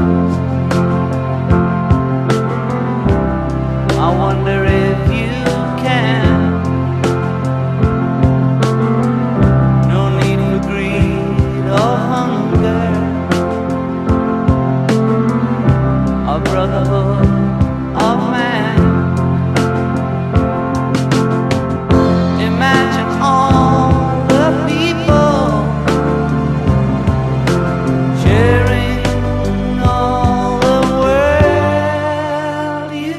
I wonder if you can. No need for greed or hunger, or brotherhood of man. Imagine all the people sharing all the world. You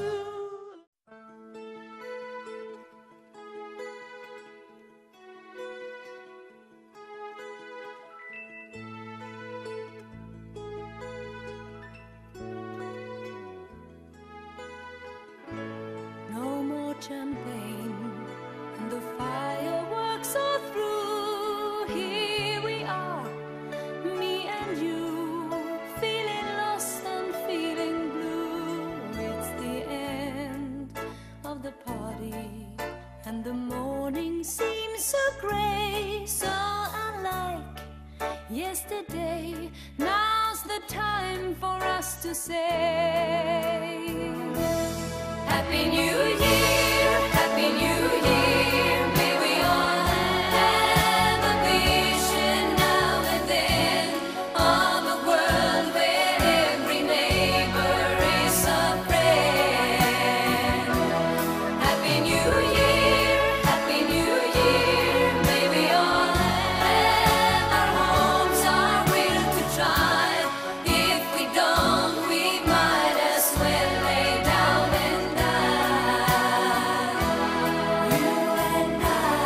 No more champagne, and the fireworks are through. Here we are, me and you, feeling lost and feeling blue. It's the end of the party, and the morning seems so grey, so unlike yesterday. Now's the time for us to say Happy New Year, Happy New Year. May we all have a vision now and then of a world where every neighbor is a friend. Happy New Year, Happy New Year. May we all have our homes, our will to try. If we don't, we might as well lay down and die. You and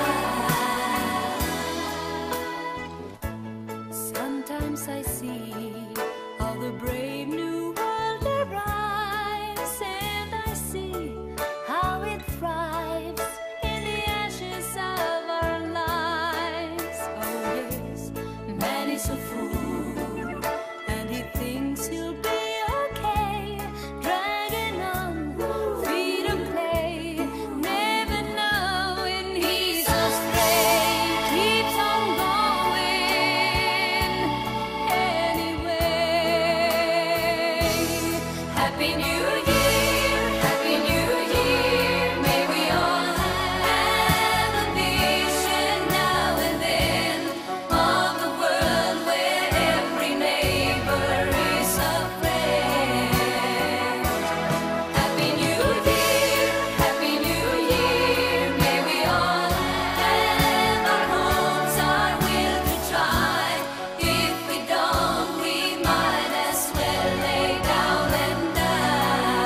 I. Sometimes I see how the brave new world arrives, and I see how it thrives in the ashes of our lives. Oh yes, man is a fool, and he thinks he'll be okay, dragging on, free to play, never knowing he's astray, keeps on going anyway. Happy New Year, Happy New Year. May we all have a vision now and then of a world where every neighbor is a friend. Happy New Year, Happy New Year. May we all have our homes, our will to try. If we don't, we might as well lay down and die.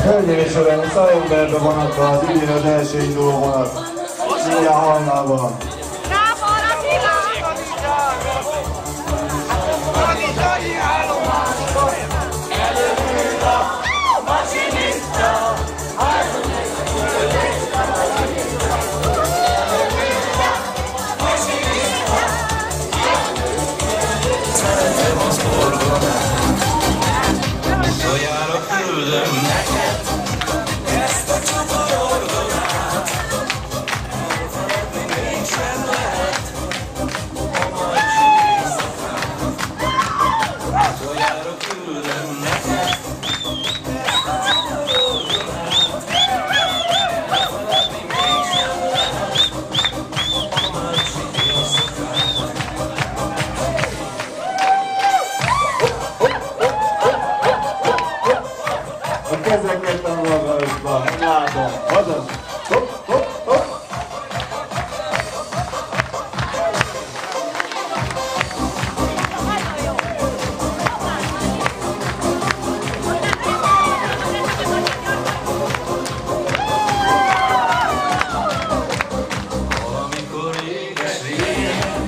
Hölgyeim és uraim, Szalomberbe vonatban az idén az első induló vonat. Mindjárt hajnalban. Ezeket a magasba, látom, haza, hopp, hopp, hopp. Valamikor réges-régen,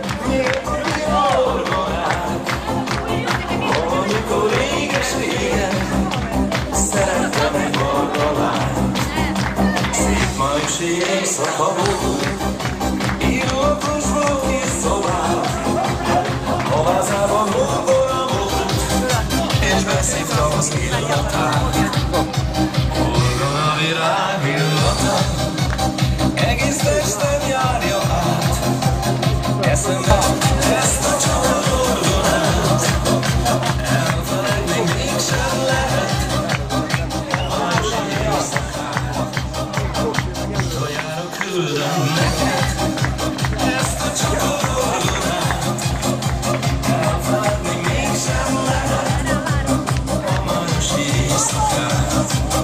valamikor réges-régen, szerettem egy barna lányt. Szép majsi éjszaka volt, illókos volt kis szobát. A házában ongora volt, és beszívta az illatát. Orgona virág illata, egész testem járja át. Eszembe ezt a csavar orgonát, elfelejtni mégsem lehet. Utoljára küldöm neked ezt a csatornát, elfeledni mégsem lehet a májusi éjszakát.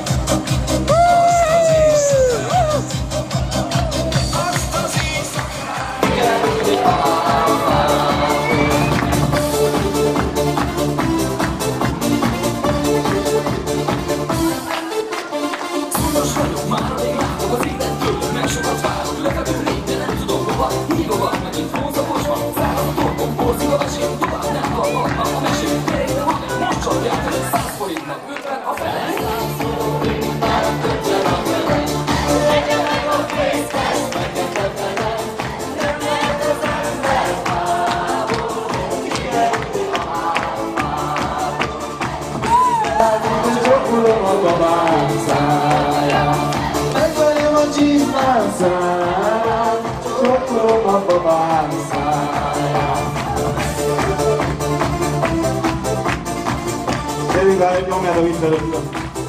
Azt az éjszakát. Csokolom a babám száját, megverjem a csizmám száját, csokolom a babám száját. Gyerünk rá, hogy nyomjál a visszalőttem.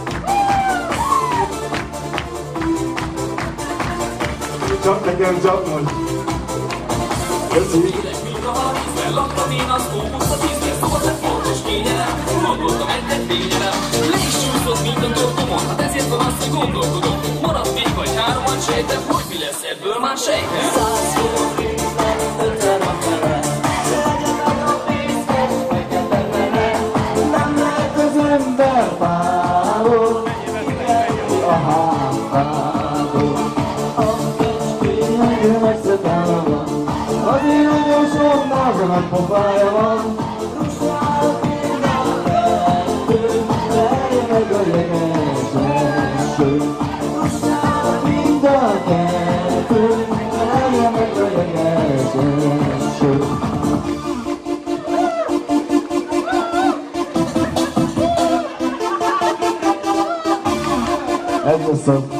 Csak nekem, csak most. Köszi. Laktam én az óbusz, a tíznél szóval lett fontos kényelem. Gondoltam egyet fényelem, le is csúszott minden tortomon. Hát ezért van azt, hogy gondolkodom. Maradt még vagy hároman sejtem, hogy mi lesz ebből már sejtem. 100 forint lett 50 a fele. Legyen a pénzket, fekete vele. Nem lehet az ember fáról, kiverni a hátából. A kecskén nagyon megszedálva van, azért nagyon sok maga nagy pofája van. Russára mind a kettő, verje meg a jeges eső. Russára mind a kettő, verje meg a jeges eső. Ez a szó.